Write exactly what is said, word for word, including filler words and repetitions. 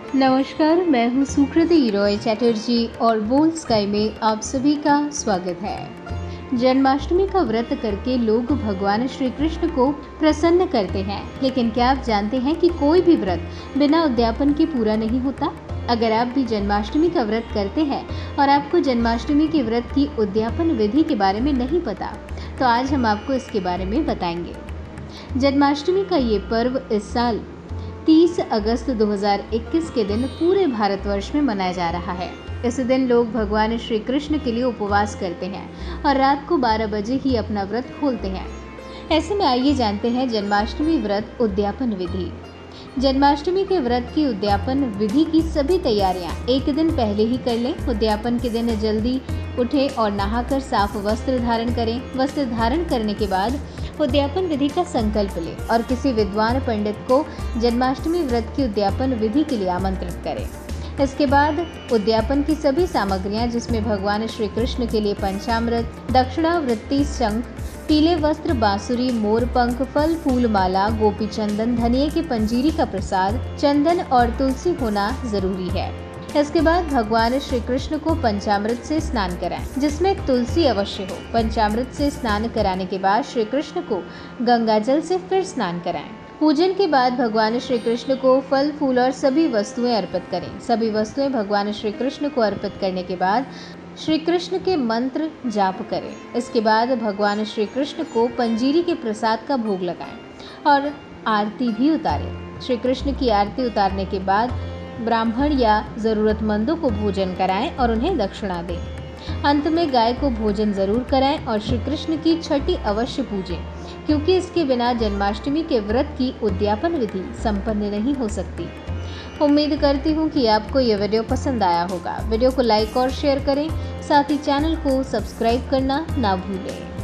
नमस्कार, मैं हूँ सुकृति रॉय चैटर्जी और बोल स्काई में आप सभी का स्वागत है। जन्माष्टमी का व्रत करके लोग भगवान श्री कृष्ण को प्रसन्न करते हैं, लेकिन क्या आप जानते हैं कि कोई भी व्रत बिना उद्यापन के पूरा नहीं होता। अगर आप भी जन्माष्टमी का व्रत करते हैं और आपको जन्माष्टमी के व्रत की उद्यापन विधि के बारे में नहीं पता, तो आज हम आपको इसके बारे में बताएंगे। जन्माष्टमी का ये पर्व इस साल तीस अगस्त दो हज़ार इक्कीस के दिन पूरे भारतवर्ष में मनाया जा रहा है। इस दिन लोग भगवान श्री कृष्ण के लिए उपवास करते हैं और रात को बारह बजे ही अपना व्रत खोलते हैं। ऐसे में आइए जानते हैं जन्माष्टमी व्रत उद्यापन विधि। जन्माष्टमी के व्रत की उद्यापन विधि की सभी तैयारियां एक दिन पहले ही कर लें। उद्यापन के दिन जल्दी उठें और नहाकर साफ वस्त्र धारण करें। वस्त्र धारण करने के बाद उद्यापन विधि का संकल्प लें और किसी विद्वान पंडित को जन्माष्टमी व्रत की उद्यापन विधि के लिए आमंत्रित करें। इसके बाद उद्यापन की सभी सामग्रियां, जिसमें भगवान श्री कृष्ण के लिए पंचामृत, दक्षिणावृत्ति, शंख, पीले वस्त्र, बांसुरी, मोरपंख, फल, फूल, माला, गोपी चंदन, धनिये की पंजीरी का प्रसाद, चंदन और तुलसी होना जरूरी है। इसके बाद भगवान श्री कृष्ण को पंचामृत से स्नान कराएं, जिसमें तुलसी अवश्य हो। पंचामृत से स्नान कराने के बाद श्री कृष्ण को गंगा जल से फिर स्नान कराएं। पूजन के बाद भगवान श्री कृष्ण को फल, फूल और सभी वस्तुएं अर्पित करें। सभी वस्तुएं भगवान श्री कृष्ण को अर्पित करने के बाद श्री कृष्ण के मंत्र जाप करें। इसके बाद भगवान श्री कृष्ण को पंजीरी के प्रसाद का भोग लगाएं और आरती भी उतारें। श्री कृष्ण की आरती उतारने के बाद ब्राह्मण या जरूरतमंदों को भोजन कराएं और उन्हें दक्षिणा दें। अंत में गाय को भोजन जरूर कराएं और श्री कृष्ण की छठी अवश्य पूजें, क्योंकि इसके बिना जन्माष्टमी के व्रत की उद्यापन विधि संपन्न नहीं हो सकती। उम्मीद करती हूँ कि आपको यह वीडियो पसंद आया होगा। वीडियो को लाइक और शेयर करें, साथ ही चैनल को सब्सक्राइब करना ना भूलें।